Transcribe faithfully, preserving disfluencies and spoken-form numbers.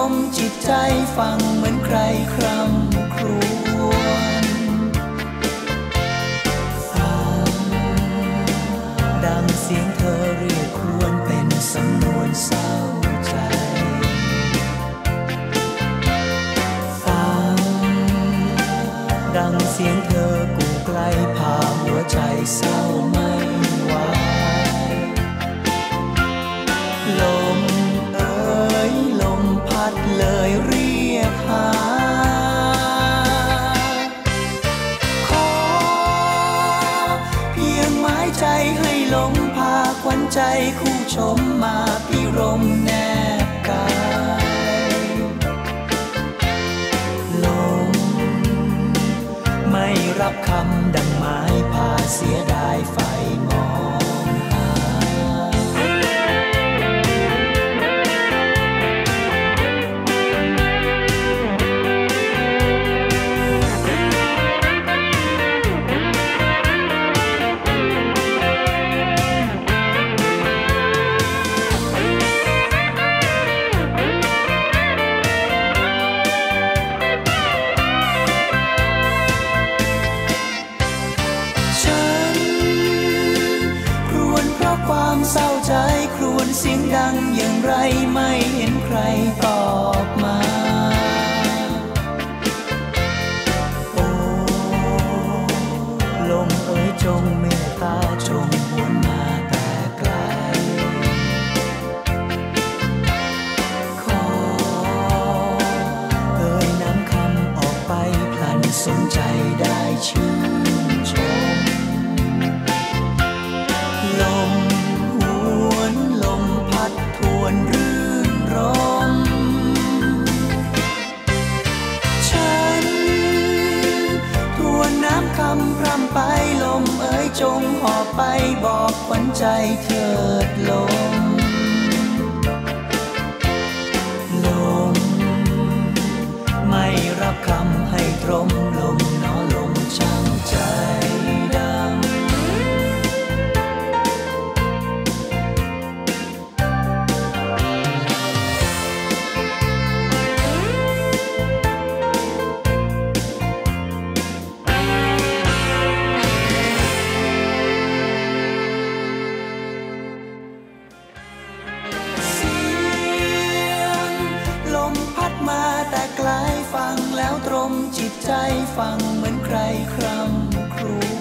มจิตใจฟังเหมือนใครคร่ำครวญฟังดังเสียงเธอเรียกครวญเป็นสำนวนเศร้าใจฟังดังเสียงเธอกูไกลพาหัวใจเศร้าไม่ไหวลมเอ๋ยลมพัดเลยเรียกหาขอเพียงหมายใจให้ลมพาขวัญใจคู่ชมมาพิรมแนบกายลมไม่รับคำดังหมายพาเสียดายไฟมองหาความเศร้าใจครวญเสียงดังอย่างไรไม่เห็นใครตอบมาโอ้ลมเอ๋ยจงเมตตาจงหวนมาแต่ไกลขอเอ่ยน้ำคำออกไปพลันสนใจได้ชื่นชมลมลมพัดทวนรื่นรมฉันทวนน้ำคำพร่ำไปลมเอ๋ยจงหอบไปบอกขวัญใจเถิดลมลมไม่รับคำให้ตรมลมน้อลมช่างใจดำมาแต่ไกลฟังแล้วตรมจิตใจฟังเหมือนใครคร่ำครวญ